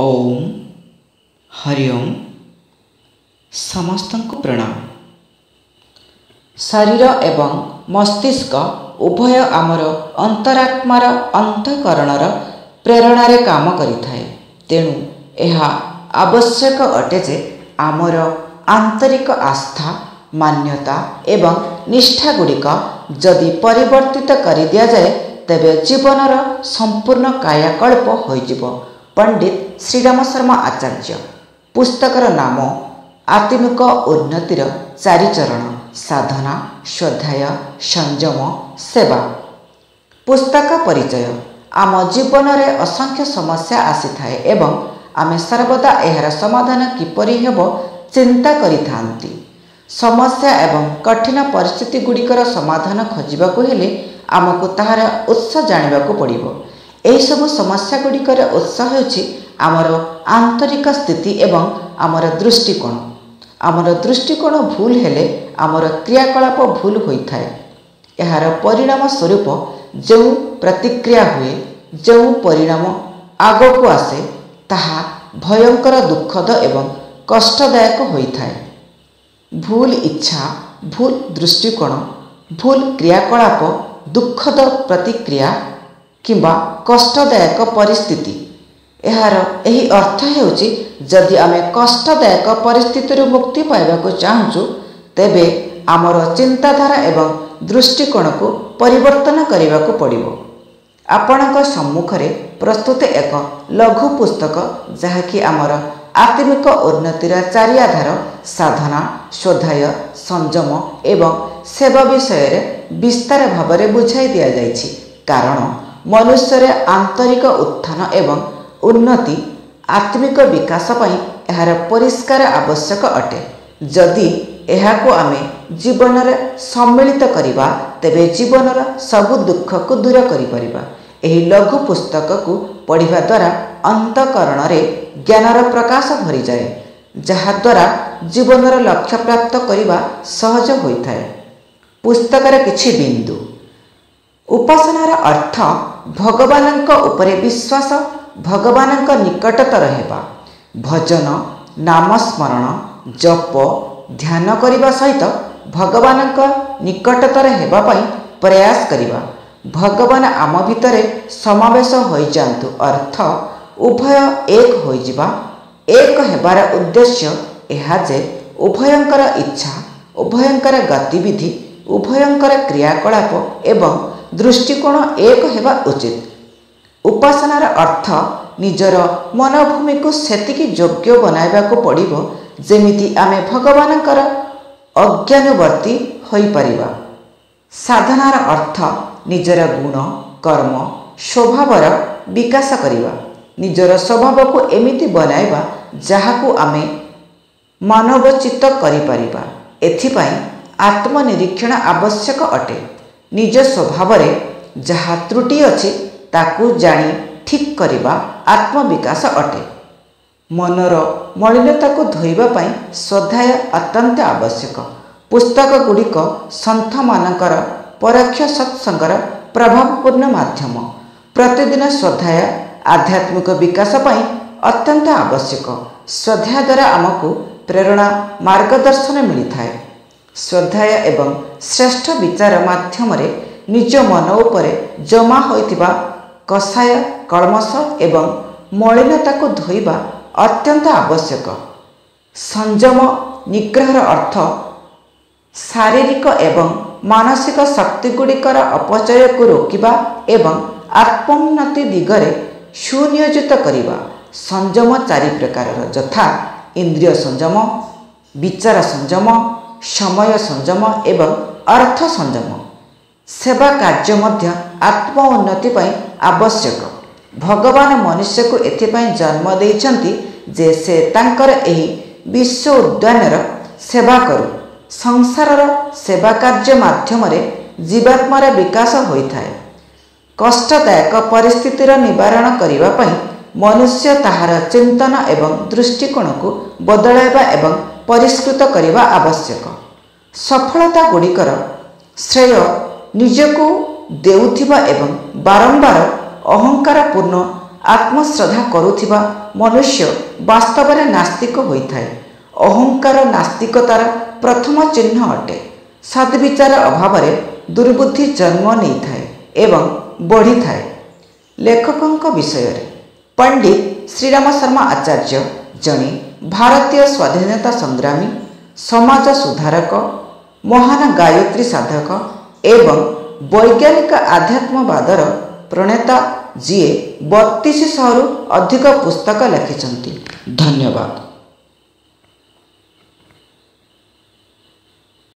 ओम हरिओम समस्त को प्रणाम। शरीर एवं मस्तिष्क उभय आमर अंतरात्मार अंतःकरणर प्रेरणार काम करिथाए। तेणु यह आवश्यक अटे जे आमर आंतरिक आस्था मान्यता एवं निष्ठा गुड़िक जदि परिवर्तित कर दिया जाए तेबे जीवनर संपूर्ण कायाकल्प होइजिबो। पंडित श्रीराम शर्मा आचार्य। पुस्तकर नाम आत्मिक उन्नतिर चारि चरण साधना स्वाध्याय संयम सेवा। पुस्तक परिचय। आम जीवन में असंख्य समस्या आसी थाए एवं आमे सर्वदा एहार समाधान किपरि हेबो चिंता करिथांती। समस्या एवं कठिन परिस्थिति गुड़िकर समाधान खोजिबाकु हेले आमको ताहार उत्स जानिबाकु पड़िबो। एही सब समस्या गुड़िकर उत्स हेउछि आमर आंतरिक स्थिति एवं आमर दृष्टिकोण। आमर दृष्टिकोण भूल हेले आमर क्रियाकलाप भूल होइथाए। एहार परिणाम स्वरूप जो प्रतिक्रिया हुए जो परिणाम आगको आसे ताहा भयंकर दुखद एवं कष्टदायक होइथाए। भूल इच्छा भूल दृष्टिकोण भूल क्रियाकलाप दुखद प्रतिक्रिया किंबा कष्टदायक परिस्थिति। एहार एही अर्थ हेउछि जदि आमे कष्टदायक परिस्थिति मुक्ति पाइबाकु चाहूँ तेबे आमर चिंताधारा एवं दृष्टिकोण को परिवर्तन करने पड़िबो। आपणक सम्मुखरे प्रस्तुत एक लघु पुस्तक जहाँकि आमर आत्मिक उन्नतिर चारि आधार साधना स्वाध्याय संयम एवं सेवा विषय विस्तार भाव बुझाई दि जाइछि। कारण मनुष्यर आंतरिक उत्थान एवं उन्नति आत्मिक विकास पई एहार परिष्कार आवश्यक अटे। जदि एहाको आमे जीवन में सम्मिलित करिबा तेबे जीवनर सबु दुख को दूर करि परिबा। एही लघु पुस्तक को पढ़िबा द्वारा अंतःकरण रे ज्ञानर प्रकाश भरी जाए जहा द्वारा जीवनर लक्ष्य प्राप्त करिबा सहज होइथाए। पुस्तकर किछि बिंदु। उपासनार अर्थ भगवानक उपरे विश्वास भगवानक निकटतर हेबा। भजन नाम स्मरण जप ध्यान करिबा सहित भगवानक निकटतर हेबा पई प्रयास करिबा। भगवान आम भितरे समावेश होई जांतु अर्थ उभय एक होई जिबा। एक हेबार उद्देश्य एहा जे उभयंकर इच्छा उभयंकर गतिविधि उभयंकर क्रियाकलाप एवं दृष्टिकोण एक हेबा उचित। उपासनार अर्थ निजर मनोभूमि को सेतिकी योग्य बनाइबाकु पड़िबो जेमिति आमे भगवानकर अज्ञानुवर्ती होई परिबा। साधनार अर्थ निजर गुण कर्म स्वभावर विकास करिबा। निजर स्वभाव को एमिति बनाइबा जहाकु आमे मानवचित्त करि परिबा। एथिपाई आत्मनिरीक्षण आवश्यक अटे। निज स्वभाव रे जहा त्रुटि अछि ताकू जानी ठीक करिबा आत्मविकास अटे। मनर मलिनता को धोइबा पई स्वाध्याय अत्यंत आवश्यक। पुस्तक गुड़िक संत मानकर परोक्ष सत्संगर प्रभावपूर्ण माध्यम। प्रतिदिन स्वाध्याय आध्यात्मिक विकास पई अत्यंत आवश्यक। स्वाध्याय द्वारा आमको प्रेरणा मार्गदर्शन मिलिथाए। स्वाध्याय एवं श्रेष्ठ विचार माध्यम निज मन उपरे जमा होइतिबा कषाय कल्मष एवं मलिनता को धोइबा अत्यंत आवश्यक। संयम निग्रहर अर्थ शारीरिक एवं मानसिक शक्ति गुड़िकर अपचय को रोकिबा एवं आत्मोन्नति दिगरे सुनियोजित करिबा। संयम चारि प्रकार यथा इंद्रिय संयम विचार संयम समय संयम एवं अर्थ संयम। सेवा कार्य मध्य आत्म उन्नति पई आवश्यक। भगवान मनुष्य को एथिपाई जन्म देइछंती जे से तांकर एही विश्व उद्यानर सेवा करू। संसारर सेवा कार्य माध्यम जीवात्मार विकास होइथाए। कष्टदायक परिस्थितिर निवारण करिबा पई मनुष्य ताहार चिंतन एवं दृष्टिकोण को बदलाइबा एवं परिष्कृत करिबा आवश्यक। सफलता गुड़िकर श्रेय निजको देउथिबा एवं बारंबार अहंकार पूर्ण आत्मश्रद्धा करुथिबा मनुष्य वास्तव में नास्तिक होइथाए। अहंकार नास्तिकतार प्रथम चिन्ह अटे। सद्विचार अभाव दुर्बुद्धि जन्म नहीं थाए एवं बढ़ी थाए। लेखकों विषय पंडित श्रीराम शर्मा आचार्य जड़े भारतीय स्वाधीनता संग्रामी, समाज सुधारक, महान गायत्री साधक एवं वैज्ञानिक आध्यात्मवादर प्रणेता जी 3200 अधिक पुस्तक लिखिछन्ति। धन्यवाद।